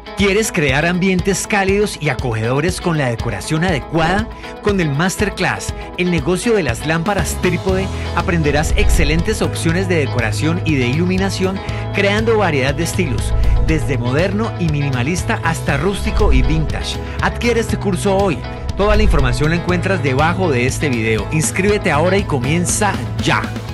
¿Quieres crear ambientes cálidos y acogedores con la decoración adecuada? Con el Masterclass, el negocio de las lámparas trípode, aprenderás excelentes opciones de decoración y de iluminación, creando variedad de estilos, desde moderno y minimalista hasta rústico y vintage. Adquiere este curso hoy. Toda la información la encuentras debajo de este video. Inscríbete ahora y comienza ya.